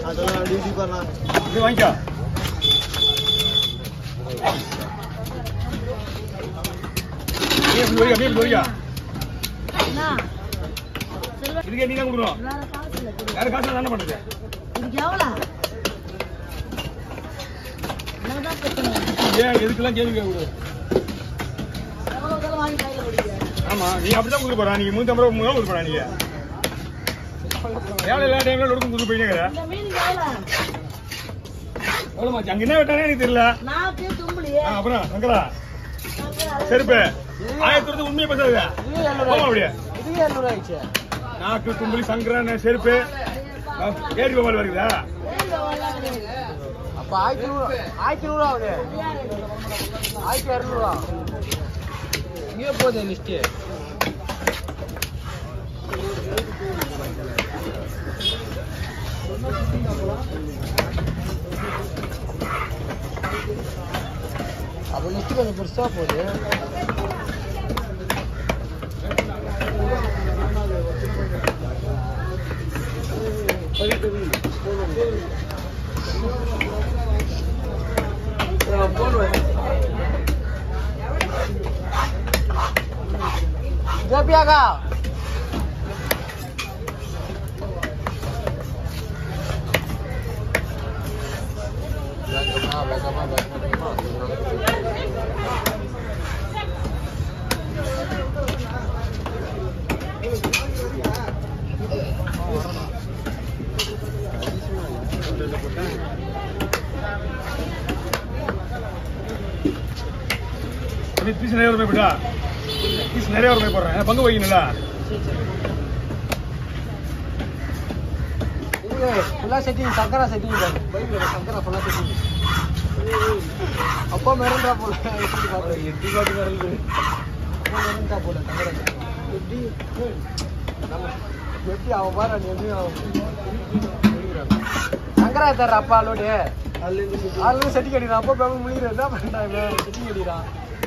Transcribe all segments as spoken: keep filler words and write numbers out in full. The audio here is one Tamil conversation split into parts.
அதெல்லாம் டியூட்டி பண்ணலாம். இது வாங்கிக்கோ. நீ போறியா? நீ போறியா? அண்ணா. இதுக்கு நீ தான் கொடுறோம். வேற காசு இல்ல. வேற காசு என்ன பண்றது? இதுக்கு எவ்வளவு? என்னடா பிரச்சனை? ஏன் எதுக்கெல்லாம் கேள்வி கேட்க கூடாது? எவ்வளவு வாங்கி கையில குடிங்க. ஆமா, நீ அப்படிதான் கொடுக்க போறா. நீங்க முன்னூத்தி ஐம்பது ரூபா மூணு கொடுக்க போறா. நீங்க எவ்வளவு எல்லா டைம்ல கொடுக்கும் கொடுத்து போயிட்டே. இந்த மீன் எவ்வளவு? எவ்வளவு மாச்சு? அங்க என்ன வெட்டானே எனக்கு தெரியல. நாக்கு தும்புலியே. அப்புறம் சங்கரா செருப்பு ஆயிரத்தி உண்மையை பேசாத. அப்படியே இதுவே எழுநூறு ஆயிடுச்சு. நாக்கு தும்புலி சங்கரா செருப்பு ஏடி கோபால் வருதா? அப்ப ஆயிரத்தி நூறு ஆயிரத்தி நூறு ஆகுது. ஆயிரத்தி இரநூறுவா இங்கே போகுது லிஸ்ட். அப்ப லிஸ்ட் கொஞ்சம் பெருசா போகுது. ஜபியாகா பீஸ் நிறைய ரூபாய் போட்டா பீஸ் நிறைய ரூபாய் போடுறேன். பங்கு வைக்கணும்ல. ஃபுல்லா செட்டிங் சங்கரா செட்டிங் பைக்ல சங்கரா ஃபுல்லா செட்டிங். அப்பா மெரண்டா போல எப்படி பாரு எப்படி பாட்டு வரல. அப்பா மெரண்டா போல சங்கரா எப்படி எப்படி அவ பாரு நீ எப்படி சங்கரா தர அப்பா லோடு ஆளு செட்டிங் அடிறான். அப்பா பேப்ப முழிற என்ன பண்றா இவன் செட்டிங் அடிறான்.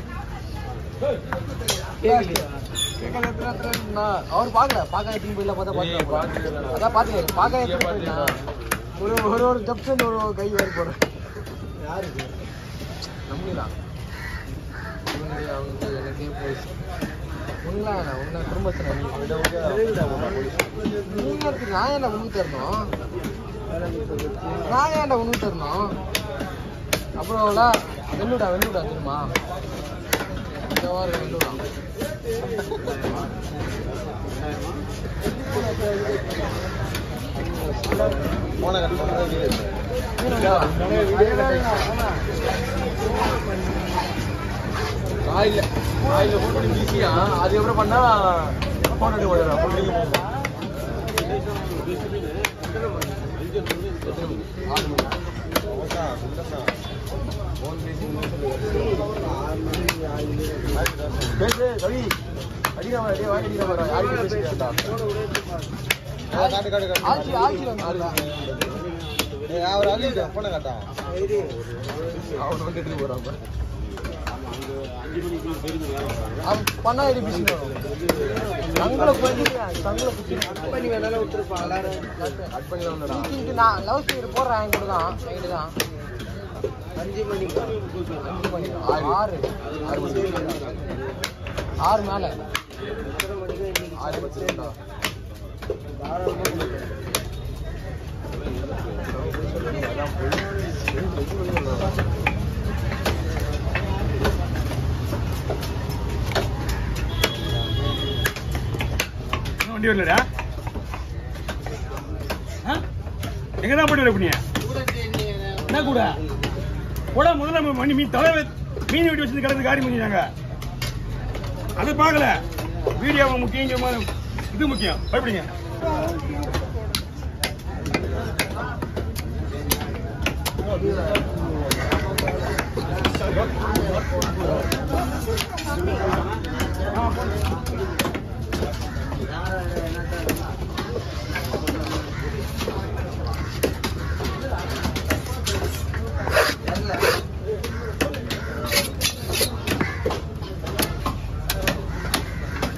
அவர் பாக்கல பாக்க போயில பார்த்தா பாத்து அதான் பாத்து பாக்க ஒரு ஒரு ஒரு ஜப்சன் ஒரு கை வேறு போடுறேன். யாருக்கு நம்பிதான் அவங்க எனக்கே போயிடுச்சு. உண்மை உண்மை குடும்பத்தில் நீங்க நான் என்ன உணவு தரணும்? நான் ஏன்டா உணவு தரணும்? அப்புறம் வெள்ளுடா வெள்ளுடா தெரியுமா? வெள்ளுடா போன ஆயில ஆயில போன் பண்ணி பிஸியா அதுக்கப்புறம் பண்ணா போன் எடுக்க மாட்டேன். பேசு கவி அடிக்க மாட்டே வாங்கி அடிக்க மாட்டா யாருக்கு பேசிட்டா காட்டு காட்டு காட்டு ஆச்சி ஆச்சி அவர் அழிட்டு போன காட்டா அவன் வந்துட்டு போறான். பண்ணா இது பிசினஸ் தங்களை பண்ணி தங்களை பண்ணி வேணாலும் விட்டுருப்பான். கட் பண்ணி தான் நான் லவ் ஸ்டோரி போடுறேன். என் கூட தான் நைட்டு தான் அஞ்சு மணிக்கு அஞ்சு மணி ஆறு ஆறு மணி ஆறு மேலே ஆறு பத்து வண்டி வரலடா. எங்கதான் போட்டு பண்ணிய என்ன கூட கூட முதல்ல மணி மீன் தலை மீன் வெட்டி வச்சு கிடந்து காரி முடிஞ்சாங்க. அது பார்க்கல. வீடியோ முக்கியம், இது முக்கியம். பயப்படுங்க.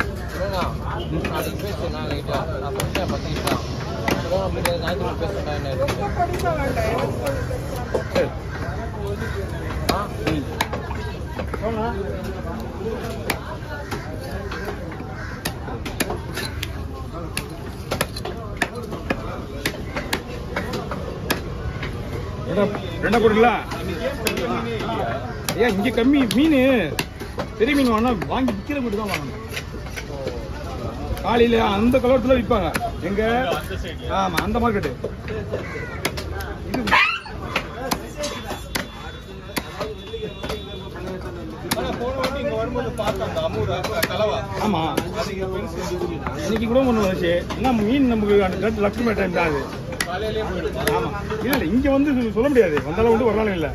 அதுக்கு பேசுறேன் நான் லைட்டா நான் பேசுறேன் பத்து நிமிஷம் ஞாயிற்று பேசுறேன் சரி ஆ ம் போனா ரெண்டா போட்டுல ஏன் இங்க கம்மி மீன் பெரிய மீன் வாங்கினா வாங்கி விற்கிற மட்டும் தான் வாங்கணும். காலையில அந்த கலவரத்துல விற்பாங்க எங்க ஆமா அந்த மார்க்கெட்டு இது ஆமா இன்னைக்கு கூட ஒண்ணு வந்துச்சு என்ன மீன் நமக்கு அந்த லட்சுமி டைம் தான் அது ஆமா இல்ல இல்ல இங்க வந்து சொல்ல முடியாது வந்தாலும் வந்து ஒரு நாள் இல்ல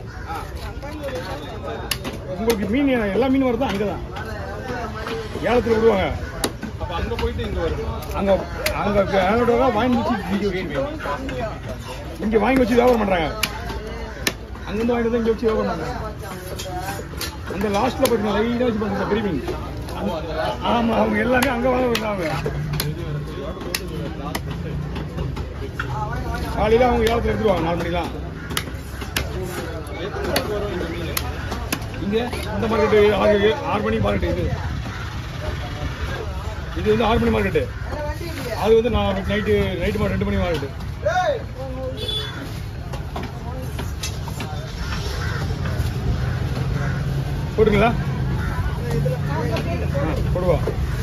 உங்களுக்கு மீன் எல்லா மீன் வரதும் அங்கதான் ஏலத்துல விடுவாங்க அங்க போயிட்டு இங்க வரும் அங்க அங்க ஏலோட வாங்கி வச்சு இங்க வாங்கி வச்சு வியாபாரம் பண்றாங்க அங்கிருந்து வாங்கிட்டு இங்க வச்சு வியாபாரம் பண்றாங்க அந்த லாஸ்ட்ல பாத்தீங்கன்னா லைனா வச்சு பாத்தீங்கன்னா பெரிய மீன் ஆமா அவங்க எல்லாமே அங்க வாங்க வருவாங்க காலையில அவங்க ஏலத்துல எடுத்துருவாங்க நாலு மணிலாம் இங்க இந்த மார்க்கெட்டு ஆறு ஆறு மணி மார்க்கெட்டு இது இது வந்து ஆறு மணி மார்க்கெட்டு அது வந்து நான் நைட்டு நைட்டு ரெண்டு மணி மார்க்கெட்டு போட்டுங்களா போடுவா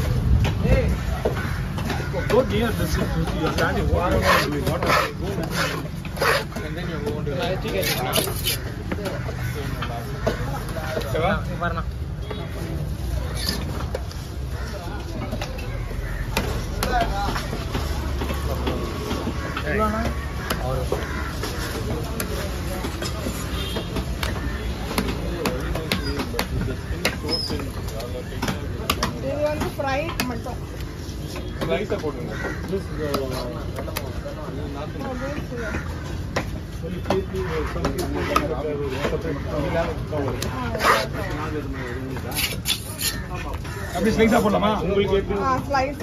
Go near this. You are standing far away from the water. And then you go on to the chicken. Selvam, வரணும் எவ்வளோண்ணா இது வந்து ஃப்ரை மட்டும் ரைஸா போடுங்க அப்படி ஸ்லைஸா போடலாமா உங்களுக்கு slice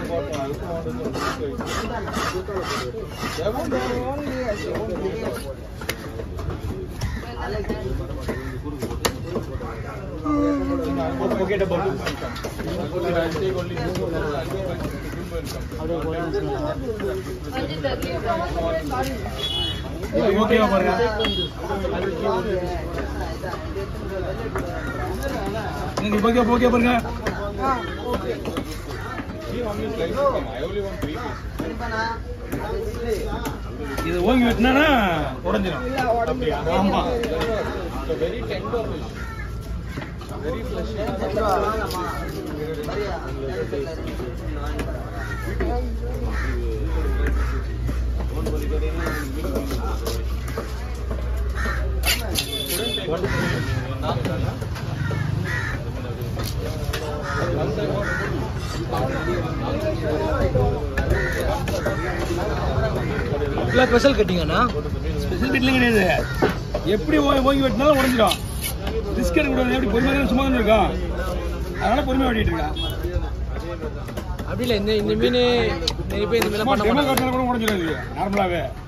forget about it. Okay, பாருங்க நீங்க ஓகே ஓகே பாருங்க ஆ ஓகே இது ஓங்கி வெட்டினா உடைஞ்சிரும் இல்ல உடம்பு ஆமா very tender fish. Very fleshy. Special கட்டிங்கண்ணா ஸ்பெஷல் கட்டிங் கிடையாது எப்படி ஓங்கி வெட்டினாலும் உடஞ்சிடும் ரிஸ்க் எடுக்க கூடாது எப்படி பொறுமையாக சும்மா தான் இருக்கும் அதனால பொறுமையாக வெட்டிட்டு இருக்கான் அப்படி இல்லை இந்த இந்த மீன் நிறைய பேர் இந்த மீன் பண்ண டெமோ மாட்டாங்க காட்டினா கூட உடஞ்சிடும் இது நார்மலாகவே